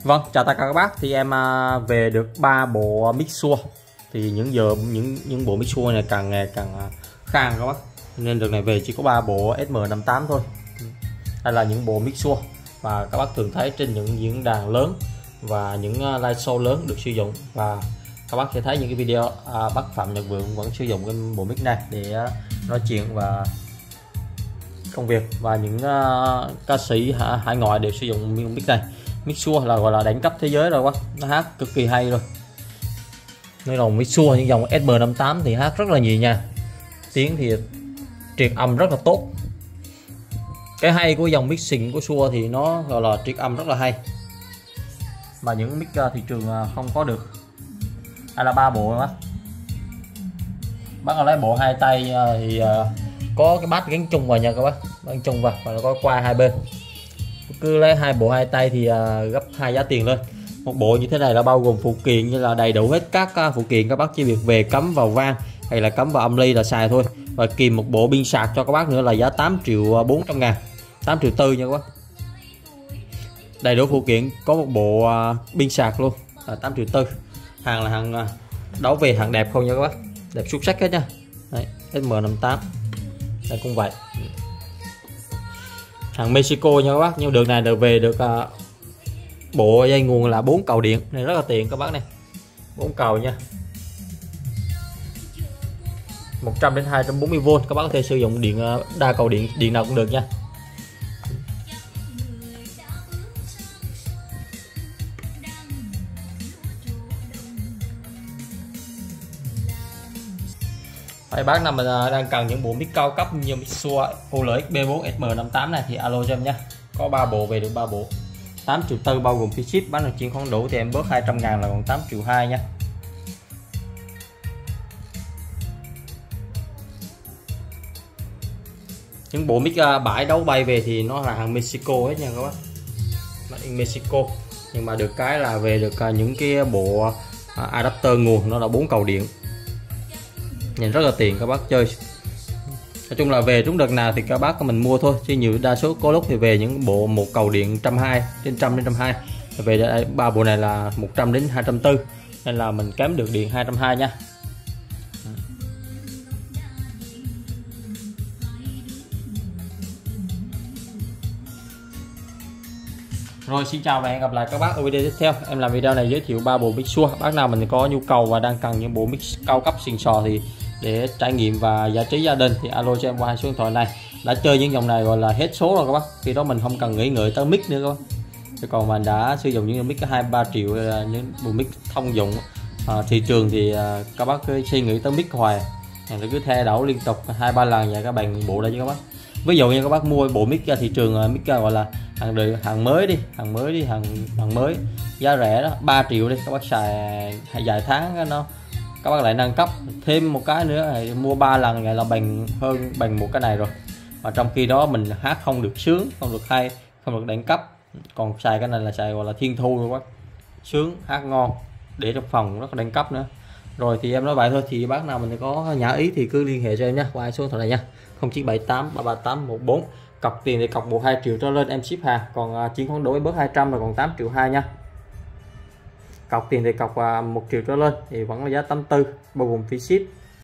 Vâng, chào tất cả các bác. Thì em về được 3 bộ mixer. Thì những bộ mixer này càng ngày càng khang các bác. Nên đợt này về chỉ có 3 bộ SM58 thôi. Đây là những bộ mixer mà các bác thường thấy trên những diễn đàn lớn và những live show lớn được sử dụng. Và các bác sẽ thấy những cái video bác Phạm Nhật Vượng vẫn sử dụng cái bộ mic này để nói chuyện và công việc, và những ca sĩ hải ngoại đều sử dụng mic này. Mixer là gọi là đẳng cấp thế giới rồi quá, nó hát cực kỳ hay rồi. Nên là mixer những dòng SM58 thì hát rất là nhẹ nhàng, tiếng thì triệt âm rất là tốt. Cái hay của dòng mixing của Shure thì nó gọi là triệt âm rất là hay, mà những mic thị trường không có được. Đây là 3 bộ đó bác lấy bộ hai tay thì có cái bát gắn chung vào nha các bác, gắn chung vào và nó có qua hai bên. Cứ lấy hai bộ hai tay thì gấp 2 giá tiền lên. Một bộ như thế này là bao gồm phụ kiện như là đầy đủ hết các phụ kiện, các bác chỉ việc về cắm vào van hay là cắm vào âm ly là xài thôi. Và kèm một bộ pin sạc cho các bác nữa là giá 8.400.000, 8.4 triệu nha các bác. Đầy đủ phụ kiện, có một bộ pin sạc luôn là 8.4 triệu. Hàng là hàng đấu về hàng đẹp không nha các bác, đẹp xuất sắc hết nha. Đấy, SM58 đây cũng vậy, hàng Mexico nha các bác. Nhưng đường này được về được bộ dây nguồn là 4 cầu điện này, rất là tiện các bác này, 4 cầu nha, 100 đến 240V. Các bác có thể sử dụng điện đa cầu điện nào cũng được nha. Vậy bác nào mà đang cần những bộ mic cao cấp như mic Shure ULX B4 SM58 này thì alo cho em nhé. Có 3 bộ về được 3 bộ, 8.4 triệu bao gồm phí ship. Bán được chuyển khoản đủ thì em bớt 200.000 là còn 8.2 triệu nha. Những bộ mic bãi đấu bay về thì nó là hàng Mexico hết nha các bác, nó in Mexico. Nhưng mà được cái là về được những cái bộ adapter nguồn, nó là 4 cầu điện, nhìn rất là tiện các bác chơi. Nói chung là về trúng đợt nào thì các bác mình mua thôi, chứ nhiều đa số có lúc thì về những bộ một cầu điện 120 trên 100 đến 120. Về đây 3 bộ này là 100 đến 240, nên là mình kém được điện 220 nha. Rồi, xin chào và hẹn gặp lại các bác ở video tiếp theo. Em làm video này giới thiệu 3 bộ mic Shure. Bác nào mình có nhu cầu và đang cần những bộ mic cao cấp xịn sò thì để trải nghiệm và giải trí gia đình thì alo cho em qua số điện thoại này. Đã chơi những dòng này gọi là hết số rồi các bác, khi đó mình không cần nghĩ ngợi tới mic nữa các bác. Chứ còn mình đã sử dụng những mic 2-3 triệu, những bộ mic thông dụng thị trường thì các bác cứ suy nghĩ tới mic hoài, rồi cứ thay đổi liên tục 2-3 lần và các bạn bộ đây cho các bác. Ví dụ như các bác mua bộ mic ra thị trường, mic gọi là hàng mới hàng mới giá rẻ đó 3 triệu đi, các bác xài vài tháng nó các bác lại nâng cấp thêm một cái nữa, mua 3 lần vậy là bằng một cái này rồi. Và trong khi đó mình hát không được sướng, không được hay, không được đẳng cấp. Còn xài cái này là xài gọi là thiên thu luôn bác, sướng hát ngon, để trong phòng rất là đẳng cấp nữa. Rồi thì em nói vậy thôi, thì bác nào mình có nhã ý thì cứ liên hệ cho em nhé qua số điện thoại này nha, 0978 338 14. Cọc tiền thì cọc bộ 2 triệu cho lên em ship hàng, còn chuyển khoản đổi bớt 200 là còn 8.2 triệu nha. Cọc tiền thì cọc 1 triệu trở lên thì vẫn là giá 84 bao gồm phí ship.